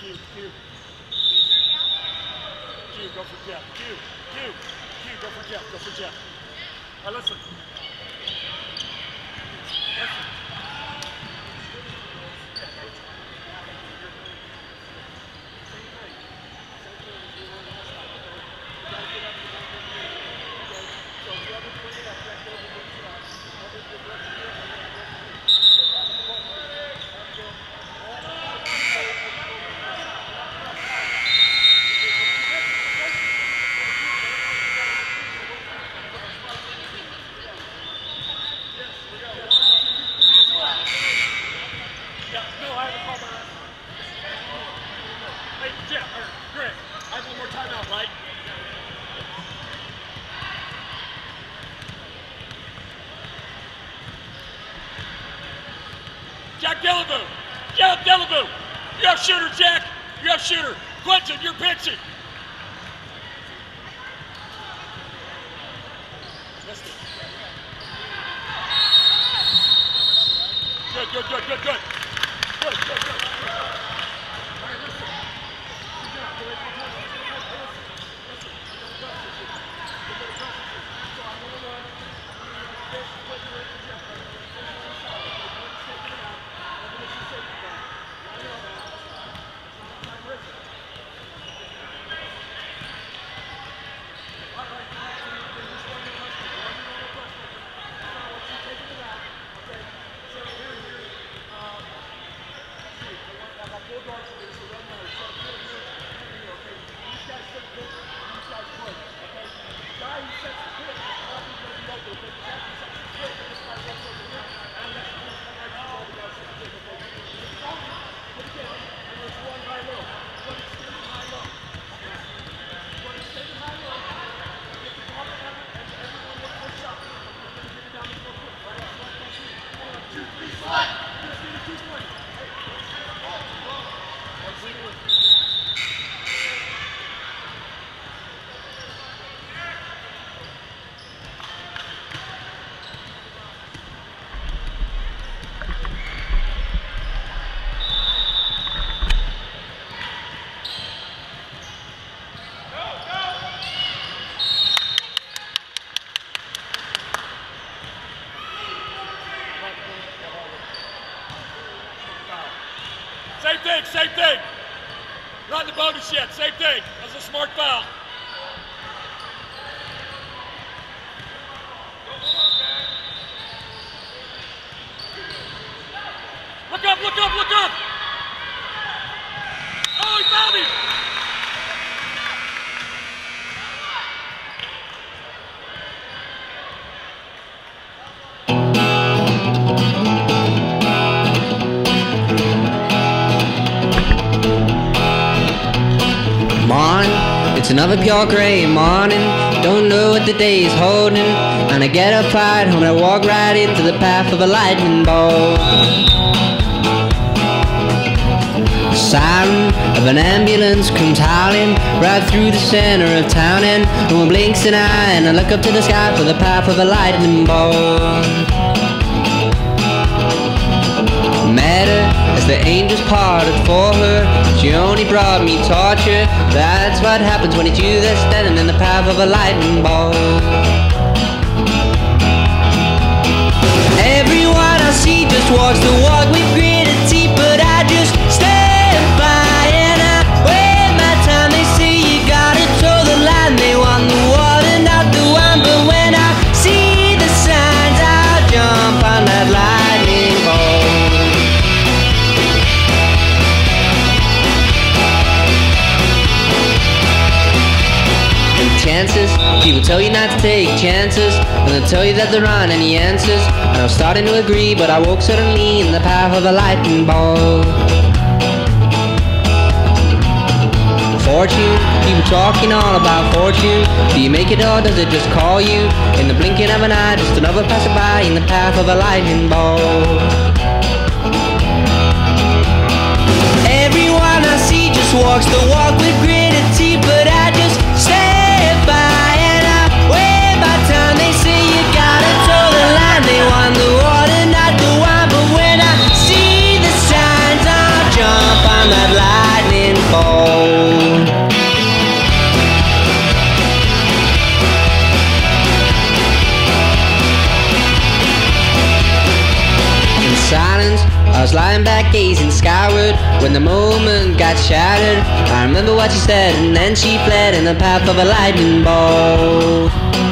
Q, go for Jeff. Q, go for Jeff. Go for Jeff. All right, listen. Jack Delaboo! Jack Delaboo! You have shooter, Jack! You have shooter! Quentin, you're pitching! Good, good, good, good, good. Good, good, good. All right, listen. Good job. Go ahead, Same thing. Not in the bonus yet. Same thing. That's a smart foul. Look up, look up, look up. Oh, he fouled him. It's another pure gray morning, don't know what the day is holding, and I get up right home and I walk right into the path of a lightning bolt. The siren of an ambulance comes howling right through the center of town, and no one blinks an eye, and I look up to the sky for the path of a lightning bolt. Met her as the angels parted for her. She only brought me torture. That's what happens when it's you that's standing in the path of a lightning bolt. Everyone I see just walks the walk with gritted teeth, but I just stand by and I wait my time. They say you gotta toe the line. They want the water, not the wine, but when I see the signs, I'll jump on that lightning bolt. Chances, people tell you not to take chances, and they'll tell you that there aren't any answers. And I was starting to agree, but I woke suddenly in the path of a lightning bolt. Fortune, people talking all about fortune. Do you make it or does it just call you? In the blinking of an eye, just another passerby in the path of a lightning bolt. Everyone I see just walks the walk with gritted teeth, but I just stand by and I wait my time. They say you gotta toe the line. They want the water, not the wine, but when I see the signs, I'll jump on that lightning lying back gazing skyward when the moment got shattered. I remember what she said, and then she fled in the path of a lightning bolt.